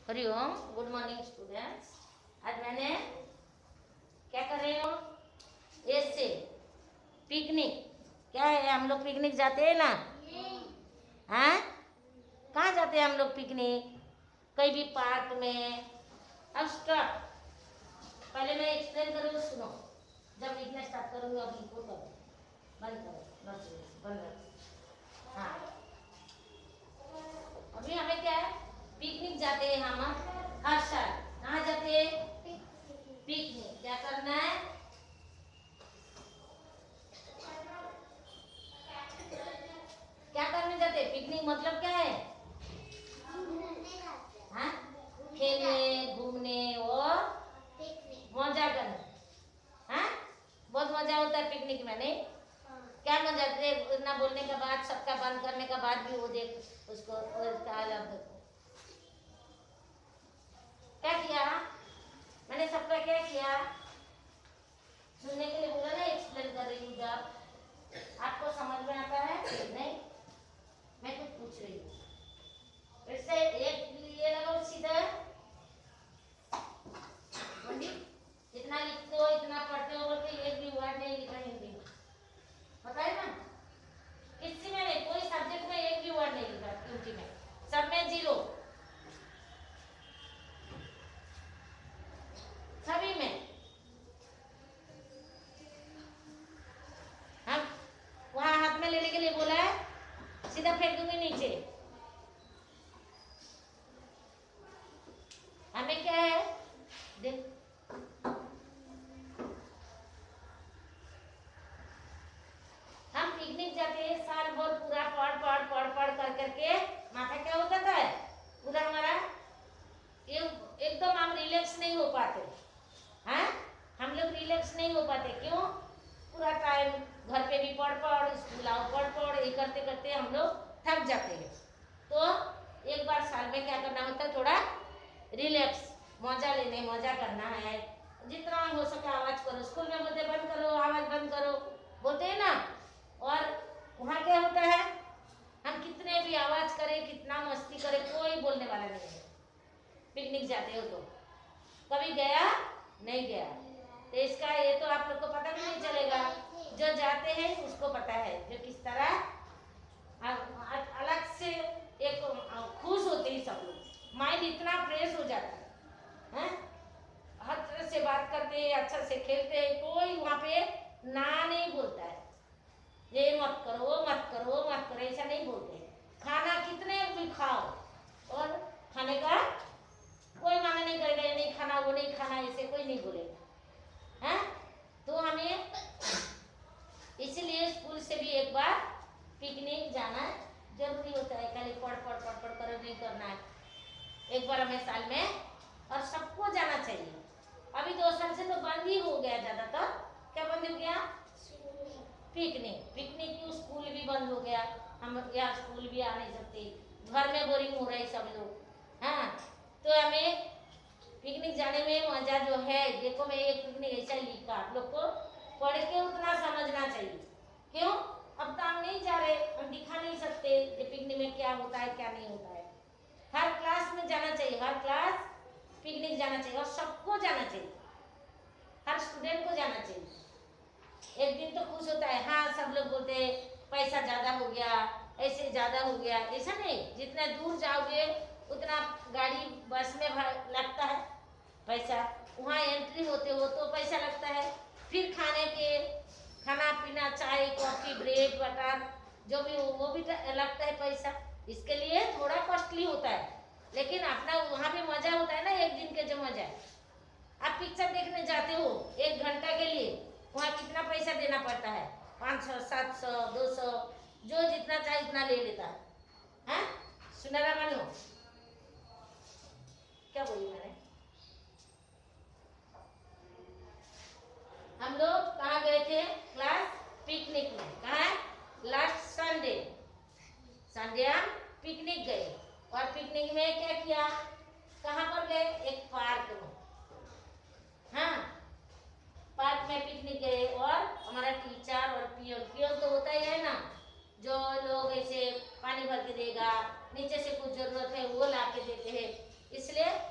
Hariom. Good morning students. आज मैंने क्या कर रही हूँ, ऐसे पिकनिक। क्या है, हम लोग पिकनिक जाते हैं ना? हाँ, कहाँ जाते हैं हम लोग पिकनिक? कहीं भी पार्क में। अब स्टॉप, पहले मैं एक्सप्लेन करूँ, सुनो। जब लिखना स्टार्ट करूँगी अब लिखो, तब बंद करो, बस बंद करो। हाँ, अभी हमें क्या है, पिकनिक जाते हैं हम हर साल। कहाँ जाते हैं? पिकनिक। क्या करना है? क्या करने जाते हैं? पिकनिक मतलब क्या है? हाँ, खेलने, घूमने और मजा करना। हाँ, बहुत मजा होता है पिकनिक में, नहीं? क्या मजा आती है, इतना बोलने के बाद, सबका बंद करने के बाद भी वो देख उसको देखो क्या किया मैंने, सबका क्या किया सुनने के लिए बोला ना, एक्सप्लेन कर रही हूँ। जब आपको समझ में आता है नहीं, मैं कुछ पूछ रही हूँ। वैसे एक ये लगाओ सीधा, इतना लिखते हो, इतना पढ़ते हो, बोलते एक भी वर्ड नहीं लिखा हिंदी में, पता है ना? किसी में नहीं, कोई सब्जेक्ट में एक भी वर्ड नहीं लिखा हिंदी में, सब में 0, सभी में। हम वहां हाथ में लेने के लिए बोला है, सीधा फेंक दूंगी नीचे। हमें क्या है, देख, हम पिकनिक जाते हैं साल भर, पूरा पढ़ पढ़ पढ़ पढ़ कर करके माथा क्या हो जाता है, पूरा हमारा एकदम हम रिलैक्स नहीं हो पाते। हाँ, हम लोग रिलैक्स नहीं हो पाते। क्यों? पूरा टाइम घर पे भी पढ़ पढ़, स्कूल आओ पढ़ पढ़, ये करते करते हम लोग थक जाते हैं। तो एक बार साल में क्या करना होता है, थोड़ा रिलैक्स, मजा लेने, मजा करना है। जितना हो सके आवाज करो, स्कूल में बोलते बंद करो, आवाज बंद करो, बोलते हैं ना। और वहाँ क्या होता है, हम कितने भी आवाज करें, कितना मस्ती करें, कोई बोलने वाला नहीं है। पिकनिक जाते हो तो कभी गया नहीं गया, तो इसका ये तो आप लोग को पता भी नहीं चलेगा। जो जाते हैं उसको पता है, जो किस तरह अलग से एक खुश होते हैं सब लोग, माइंड इतना फ्रेश हो जाता है, हर तरह से बात करते हैं, अच्छा से खेलते हैं, कोई वहाँ पे ना नहीं बोलता है, ये मत करो, वो मत करो, वो मत करो, ऐसा नहीं बोलते। खाना कितने भी खाओ, और खाने का कोई माना नहीं करेगा, ये नहीं खाना, वो नहीं खाना, ऐसे कोई नहीं बोलेगा। हैं? तो हमें इसलिए स्कूल से भी एक बार पिकनिक जाना जरूरी होता है। खाली पढ़ पढ़ पढ़ पढ़ कर नहीं करना है, एक बार हमें साल में, और सबको जाना चाहिए। अभी 2 साल से तो बंद ही हो गया ज्यादातर। क्या बंद हो गया? पिकनिक। पिकनिक क्यों, स्कूल भी बंद हो गया, हम यहाँ स्कूल भी आ नहीं सकते, घर में बोरिंग हो रहे सब लोग। हाँ, तो हमें पिकनिक जाने में मजा जो है, देखो मैं एक पिकनिक ऐसा लिखा, आप लोग को पढ़ के उतना समझना चाहिए। क्यों? अब तो हम नहीं जा रहे, हम दिखा नहीं सकते कि पिकनिक में क्या होता है क्या नहीं होता है। हर क्लास में जाना चाहिए, हर क्लास पिकनिक जाना चाहिए, और सबको जाना चाहिए, हर स्टूडेंट को जाना चाहिए। एक दिन तो खुश होता है, हाँ सब लोग बोलते हैं पैसा ज्यादा हो गया, ऐसे ज्यादा हो गया, ऐसा नहीं। जितना दूर जाओगे उतना गाड़ी बस में लगता है पैसा, वहाँ एंट्री होते हो तो पैसा लगता है, फिर खाने के, खाना पीना, चाय कॉफी ब्रेड बटर जो भी हो वो भी लगता है पैसा, इसके लिए थोड़ा कॉस्टली होता है। लेकिन अपना वहाँ भी मजा होता है ना, एक दिन के जो मजा है। आप पिक्चर देखने जाते हो 1 घंटा के लिए, वहाँ कितना पैसा देना पड़ता है, 500 700 200, जो जितना चाहे उतना ले लेता है। हाँ, सुनहरा मानो, क्या बोली मैंने? हम लोग कहाँ गए थे क्लास? पिकनिक में। कहाँ? लास्ट संडे, संडे हम पिकनिक गए। और पिकनिक में क्या किया, कहाँ पर गए? एक पार्क में। हाँ, पार्क में पिकनिक गए, और हमारा टीचर और पियोन तो होता ही है ना, जो लोग ऐसे पानी भर के देगा, नीचे से कुछ जरूरत है वो ला के देते हैं, इसलिए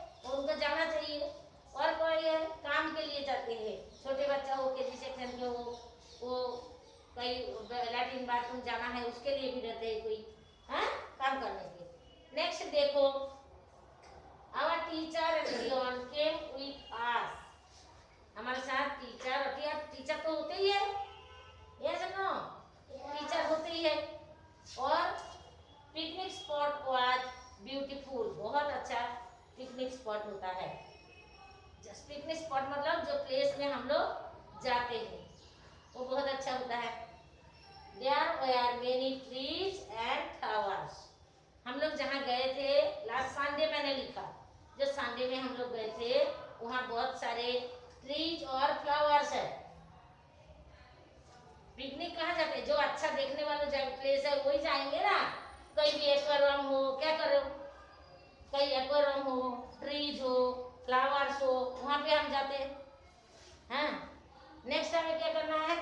बाथरूम जाना है उसके लिए भी रहते हैं कोई, हाँ, काम करने के। नेक्स्ट देखो, our teacher and Leon came with us. हमारे साथ टीचर तो होते ही है, यस नो, टीचर होते ही है। और पिकनिक स्पॉट वाज ब्यूटीफुल, बहुत अच्छा पिकनिक स्पॉट होता है। जस्ट पिकनिक स्पॉट मतलब जो प्लेस में हम लोग जाते हैं वो बहुत अच्छा होता है। There were many trees and flowers. हम लोग जहाँ गए थे लास्ट संडे, मैंने लिखा जो संडे में हम लोग गए थे वहाँ बहुत सारे ट्रीज और फ्लावर्स है। पिकनिक कहाँ जाते हैं, जो अच्छा देखने वाला जगह प्लेस है वही जाएंगे ना। कहीं भी एक्वेरियम हो, क्या करो, कहीं एक्वेरियम हो, ट्रीज हो, फ्लावर्स हो, वहाँ पे हम जाते हैं। हाँ, नेक्स्ट हमें क्या करना है,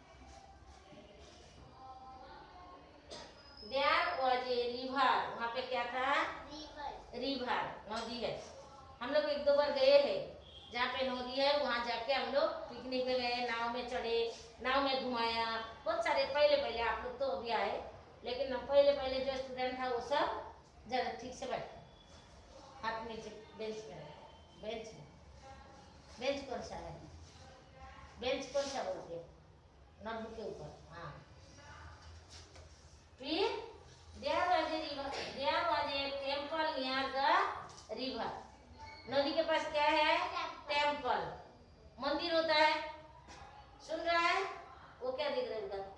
देयर वाज ए रिवर, वहाँ पे क्या था, रिवर, नदी है। हम लोग एक दो बार गए हैं जहाँ पे नदी है, वहाँ जाके हम लोग पिकनिक में गए, नाव में चढ़े, नाव में घुमाया बहुत सारे। पहले पहले आप लोग तो अभी आए, लेकिन पहले पहले जो स्टूडेंट था वो सब जरा ठीक से बैठे, हाथ नीचे बेंच पे, बेंच में, बेंच कौन सा है, बेंच कौन सा बोलते हैं, नोटबुक के ऊपर, हाँ। फिर there was a temple near the river. नदी के पास क्या है, टेम्पल, मंदिर होता है। सुन रहा है, वो क्या दिख रहा है उधर,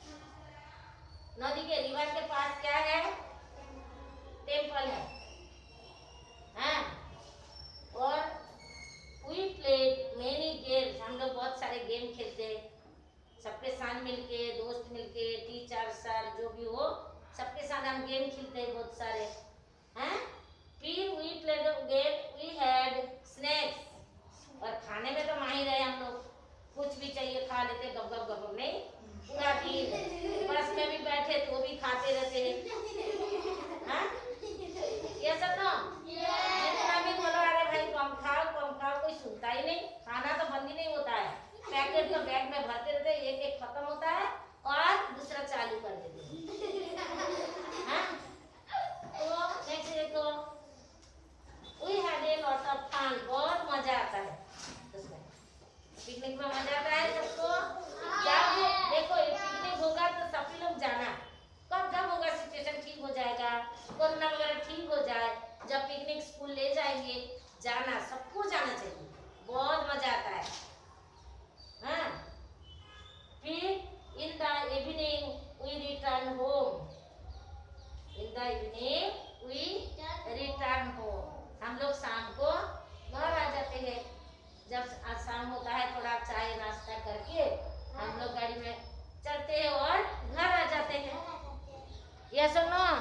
नदी के रिवर के पास क्या है, टेम्पल है, हाँ। और वी प्लेड मेनी गेम्स, हम लोग बहुत सारे गेम खेलते हैं सबके साथ मिलके, दोस्त मिलके, टीचर सर जो भी हो सबके साथ हम गेम खेलते हैं बहुत सारे, हैं। फिर we played game, we had snacks, और खाने में तो माहिर है हम लोग, कुछ भी चाहिए खा लेते गप गप गप गप, नहीं पूरा दिन बस में भी बैठे तो भी खाते रहते हैं, हाँ, ये सब ना। जितना भी बोलो अरे भाई कम खाओ, कोई सुनता ही नहीं। खाना तो बंद ही नहीं होता है, पैकेट तो बैग में भरते रहते, एक एक खत्म होता है और दूसरा चालू कर देते हैं, हाँ। तो नेक्स्ट देखो, we had a lot of fun, बहुत मजा आता है उसमें, पिकनिक में मजा आता है सबको। जाओगे, देखो ये पिकनिक होगा तो सभी लोग जाना, कब जब होगा, सिचुएशन ठीक हो जाएगा, कोरोना वगैरह ठीक हो जाए, जब पिकनिक स्कूल ले जाएंगे, जाना, सबको जाना चाहिए, बहुत मजा आता है, हाँ। फिर in the evening we return home, in the evening we return home, हम लोग शाम को घर आ जाते हैं। जब शाम होता है थोड़ा चाय नाश्ता करके हम लोग गाड़ी में चलते हैं और घर आ जाते हैं। यस और no?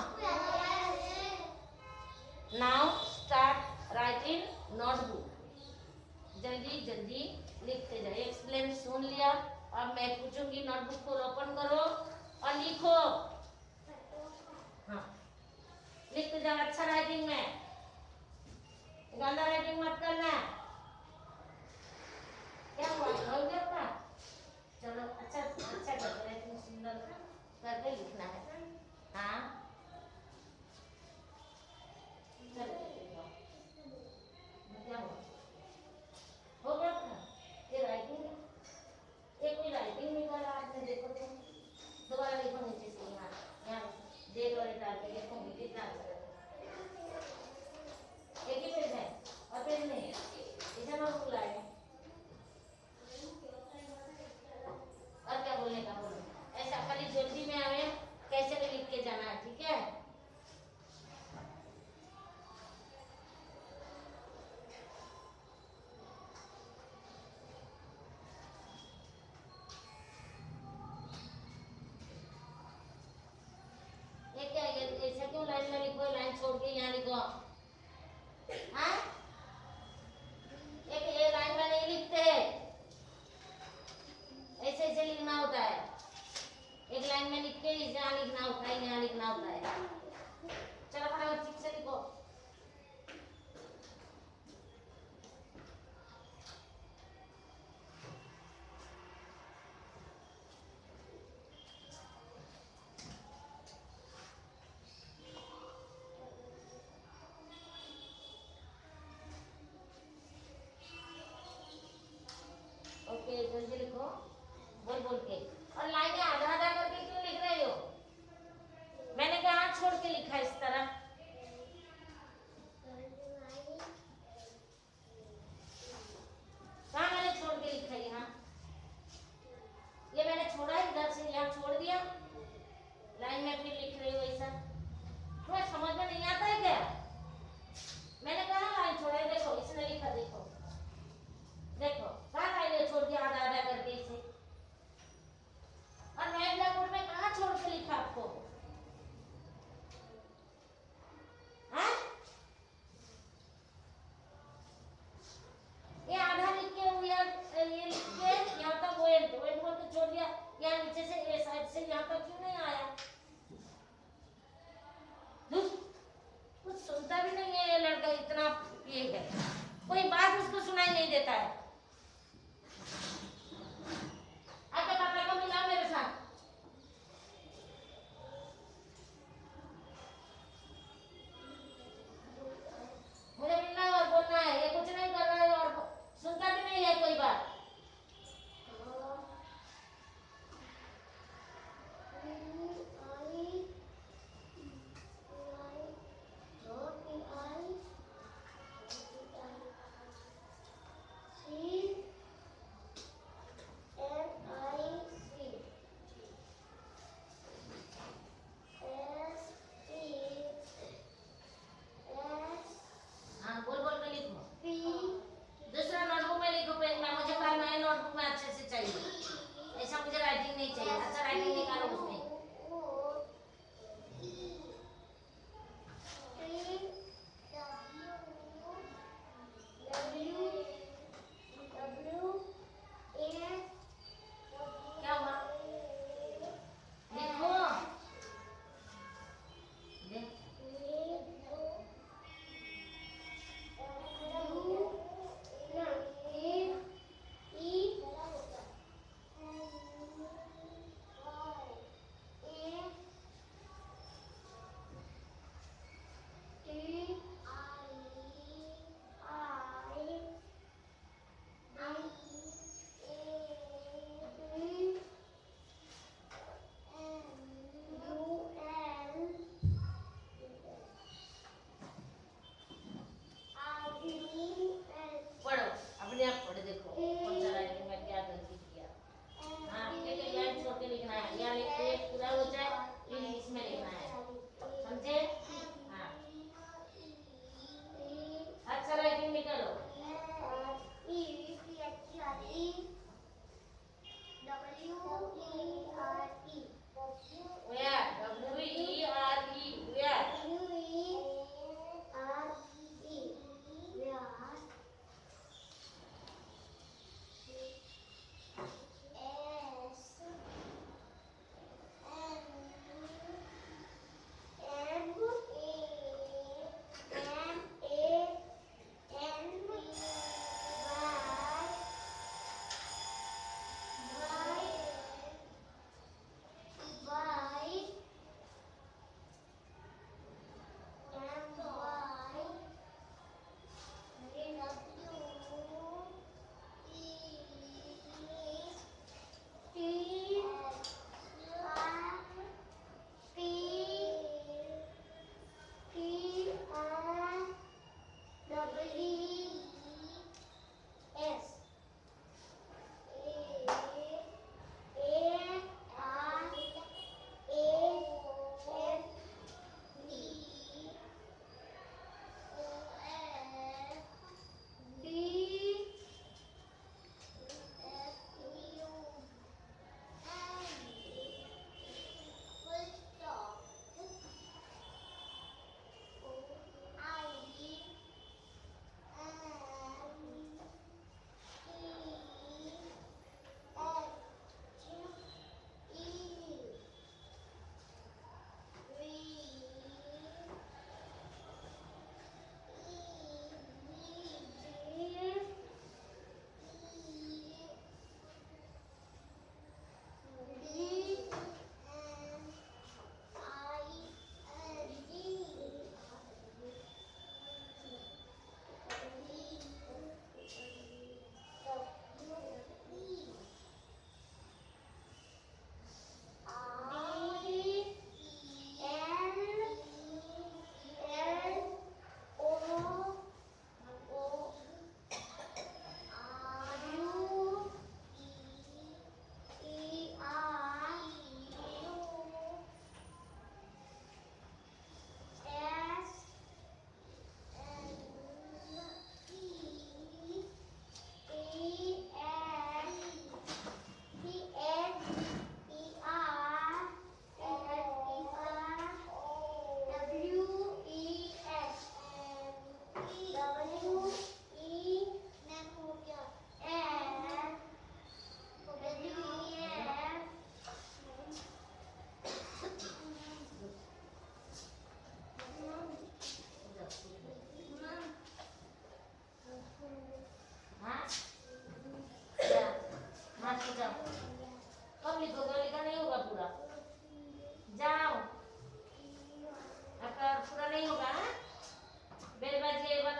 Now start writing notebook, जल्दी जल्दी लिखते जाइए। एक्सप्लेन सुन लिया, अब मैं पूछूंगी, नोटबुक को ओपन करो और लिखो, हाँ लिखते जाओ अच्छा राइटिंग में, गंदा राइटिंग मत करना। क्या हुआ, हो गया था? चलो अच्छा अच्छा करके राइटिंग सुंदर करके लिखना है, हाँ चलो क्या हुआ, हो गया था ये राइटिंग, ये कोई राइटिंग नहीं कर रहा आपने, देखो तो दोबारा लिखो नीचे से, यहाँ यहाँ डेट और डाल के लिखोगे कितना अच्छा है। एक ही पेज है और पेज नहीं है, इधर नोटबुक लाए और क्या बोलने का बोलो, ऐसा खाली जल्दी में हमें कैसे भी लिख के जाना है, ठीक है। ये क्या है, ऐसा क्यों लाइन में लिखो, लाइन छोड़ के यहाँ लिखो, हाँ एक ये लाइन में नहीं लिखते हैं, ऐसे ऐसे लिखना होता है, एक लाइन में लिख के यहाँ लिखना होता है, यहाँ लिखना होता है। चलो फटाफट ठीक से लिखो। जल्दी लिखो, बोल बोल के। और लाइनें आधा आधा करके क्यों लिख रही हो? मैंने कहाँ छोड़ के लिखा इस तरह? कहाँ मैंने छोड़ के लिखा यहाँ? ये मैंने छोड़ा इधर से यहाँ छोड़ दिया, लाइन में फिर लिख रही हो ऐसा। तुम्हें समझ में नहीं आता है क्या? मैंने कहा लाइन छोड़ा है, देखो इसने लिखा, देखो देखो कहाँ लाइन छोड़ दिया आधा आधा करके इसे। और मैं ब्लैक बोर्ड में कहाँ छोड़ के लिखा आपको? हाँ? ये आधा लिख के ये लिख के यहाँ तक वो एंड बोल के छोड़ दिया, यहाँ नीचे से ए साइड से यहाँ तक क्यों नहीं आया? कुछ सुनता भी नहीं है ये लड़का, इतना ये है, कोई बात उसको सुनाई नहीं देता है। आके पापा को मिलाओ मेरे साथ। मुझे मिलना है और बोलना है, ये कुछ नहीं कर रहा है और सुनता भी नहीं है कोई बात।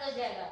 हो जाएगा।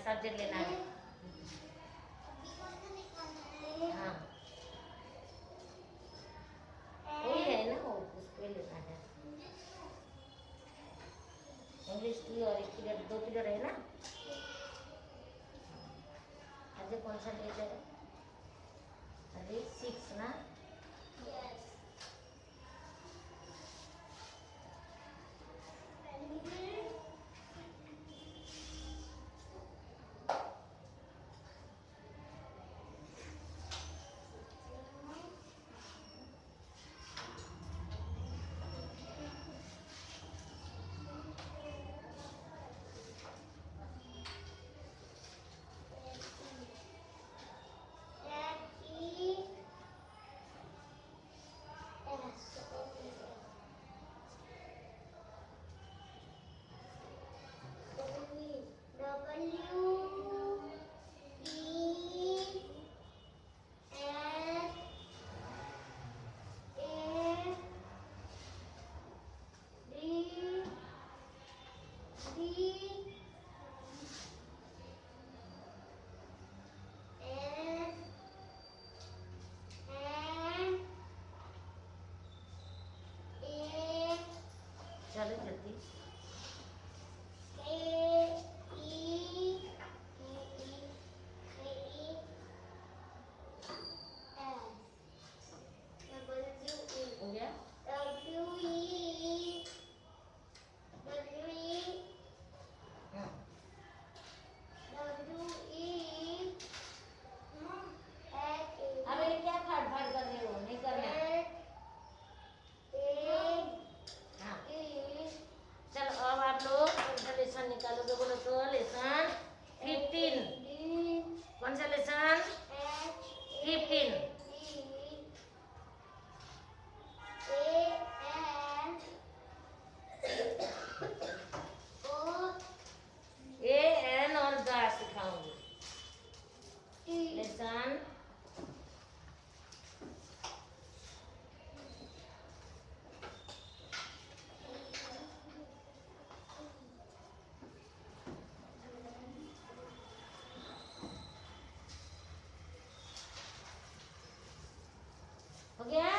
सब्जेक्ट लेना है। हाँ वही है ना, वो उसको लेना है। इंग्लिश की और एक पीरियड, 2 पीरियड है ना। आज कौन सा डेट है? अरे 6 ना। चलो जल्दी। हो गया। हाँ। अब ये क्या फाड़ फाड़ कर रहे हो? नहीं करना। हाँ चलो अब आप लोग कौन सा लेसन निकालोगे बोलो तो? लेसन 15। कौन सा लेसन? 15। ए एन और गा सिखाऊंगी। लेसन हो गया।